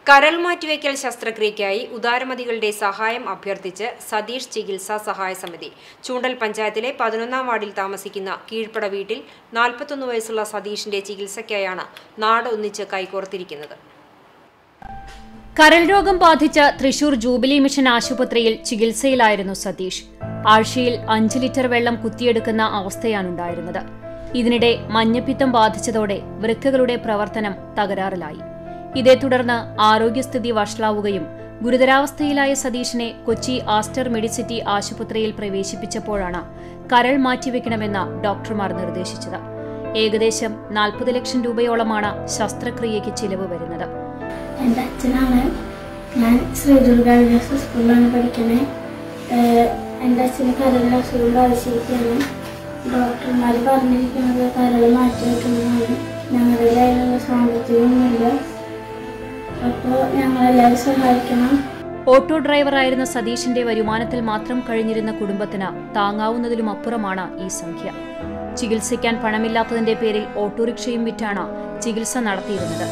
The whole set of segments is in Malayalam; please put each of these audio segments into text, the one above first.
കരൾ മാറ്റിവയ്ക്കൽ ശസ്ത്രക്രിയയ്ക്കായി ഉദാരമതികളുടെ സഹായം അഭ്യർത്ഥിച്ച് സതീഷ് ചികിത്സാ സഹായ സമിതി ചൂണ്ടൽ പഞ്ചായത്തിലെ 11ാം വാർഡിൽ താമസിക്കുന്ന കീഴ്പ്പട വീട്ടിൽ 41 വയസ്സുള്ള സതീഷിന്റെ ചികിത്സയ്ക്കായാണ് നാട് ഒന്നിച്ച് കൈകോർത്തിരിക്കുന്നത്. കരൾ രോഗം ബാധിച്ച തൃശൂർ ജൂബിലി മിഷൻ ആശുപത്രിയിൽ ചികിത്സയിലായിരുന്നു സതീഷ്. ആഴ്ചയിൽ 5 ലിറ്റർ വെള്ളം കുത്തിയെടുക്കുന്ന അവസ്ഥയാണുണ്ടായിരുന്നത്. ഇതിനിടെ മഞ്ഞപ്പിത്തം ബാധിച്ചതോടെ വൃക്കകളുടെ പ്രവർത്തനം തകരാറിലായി. ഇതേ തുടർന്ന് ആരോഗ്യസ്ഥിതി വഷളാവുകയും ഗുരുതരാവസ്ഥയിലായ സതീഷിനെ കൊച്ചി ആസ്റ്റർ മെഡിസിറ്റി ആശുപത്രിയിൽ പ്രവേശിപ്പിച്ചപ്പോഴാണ് കരൾ മാറ്റിവെക്കണമെന്ന് ഡോക്ടർമാർ നിർദ്ദേശിച്ചത്. ഏകദേശം 40 ലക്ഷം രൂപയോളമാണ് ശസ്ത്രക്രിയയ്ക്ക് ചിലവ് വരുന്നത്. എൻ്റെ അച്ഛനാണ്. ഞാൻ ശ്രീ ദുർഗാ സ്കൂളിലാണ് പഠിക്കുന്നത്. എൻ്റെ അച്ഛന് കരളിന് അസുഖം ബാധിച്ചിരിക്കുകയാണ്. ഡോക്ടർമാർ പറഞ്ഞിരിക്കുന്നത് കരൾ മാറ്റിവെക്കുന്നതാണ്. ഞങ്ങളുടെ കയ്യിലുള്ള സാമ്പത്തികമൊന്നുമില്ല. അപ്പോൾ ഞങ്ങളെല്ലാവരും സഹായിക്കണം. ഓട്ടോ ഡ്രൈവറായിരുന്ന സതീഷിന്റെ വരുമാനത്തിൽ മാത്രം കഴിഞ്ഞിരുന്ന കുടുംബത്തിന് താങ്ങാവുന്നതിലും അപ്പുറമാണ് ഈ സംഖ്യ. ചികിത്സിക്കാൻ പണമില്ലാത്തതിന്റെ പേരിൽ ഓട്ടോറിക്ഷയും വിറ്റാണ് ചികിത്സ നടത്തിയിരുന്നത്.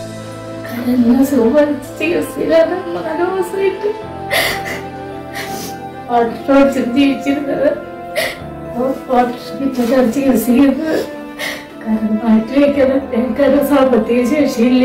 സാമ്പത്തിക ശേഷിയില്ല.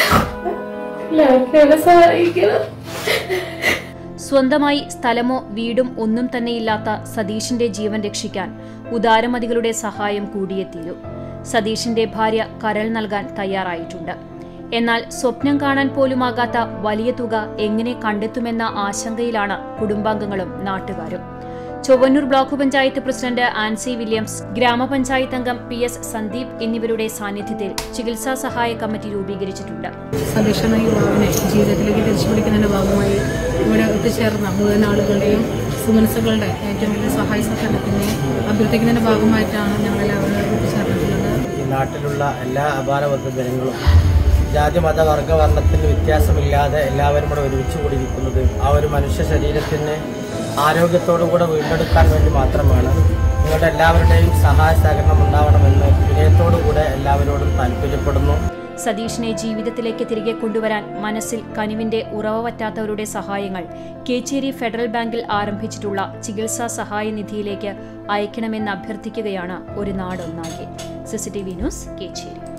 സ്വന്തമായി സ്ഥലമോ വീടും ഒന്നും തന്നെയില്ലാത്ത സതീഷിന്റെ ജീവൻ രക്ഷിക്കാൻ ഉദാരമതികളുടെ സഹായം കൂടിയേ തീരൂ. സതീഷിന്റെ ഭാര്യ കരൾ നൽകാൻ തയ്യാറായിട്ടുണ്ട്. എന്നാൽ സ്വപ്നം കാണാൻ പോലുമാകാത്ത വലിയ തുക എങ്ങനെ കണ്ടെത്തുമെന്ന ആശങ്കയിലാണ് കുടുംബാംഗങ്ങളും നാട്ടുകാരും. Chowwannur block panchayat president Ancy Williams, ഗ്രാമപഞ്ചായത്ത് അംഗം PS സന്ദീപ് എന്നിവരുടെ സാന്നിധ്യത്തിൽ ചികിത്സാ സഹായ കമ്മിറ്റി രൂപീകരിച്ചിട്ടുണ്ട്. സതീഷ് എന്ന യുവാവിനെ ജീവിതത്തിലേക്ക് തിരിച്ചുപിടിക്കുന്നതിന്റെ ഭാഗമായി ഇവിടെ എത്തിച്ചേർന്ന മുഴുവൻ ആളുകളുടെയും സുമനസ്സുകളുടെ ഏറ്റവും വലിയ സഹായ സഹകരണത്തിനെ അഭ്യർത്ഥിക്കുന്നതിന്റെ ഭാഗമായിട്ടാണ് ഞങ്ങളെല്ലാവരും എത്തിച്ചേർന്നിട്ടുള്ളത്. ഈ നാട്ടിലുള്ള എല്ലാ അപാരവർഗ ജനങ്ങളും ജാതി മത വർഗവർണ്ണത്തിന് വ്യത്യാസമില്ലാതെ എല്ലാവരും കൂടെ ഒരുമിച്ച് കൂടിയിരിക്കുന്നത് ആ ഒരു മനുഷ്യ ശരീരത്തിന് ആരോഗ്യത്തോടുകൂടെ വീണ്ടെടുക്കാൻ വേണ്ടി മാത്രമാണ്. നിങ്ങളുടെ എല്ലാവരുടെയും സഹായ സഹകരണം ഉണ്ടാവണമെന്ന് വിനയത്തോടുകൂടെ എല്ലാവരോടും താല്പര്യപ്പെടുന്നു. സതീഷിനെ ജീവിതത്തിലേക്ക് തിരികെ കൊണ്ടുവരാൻ മനസ്സിൽ കനിവിന്റെ ഉറവ പറ്റാത്തവരുടെ സഹായങ്ങൾ കേച്ചേരി ഫെഡറൽ ബാങ്കിൽ ആരംഭിച്ചിട്ടുള്ള ചികിത്സാ സഹായ നിധിയിലേക്ക് അയക്കണമെന്ന് അഭ്യർത്ഥിക്കുകയാണ് ഒരു നാടൊന്നാകെ. CCTV news, Kecheri.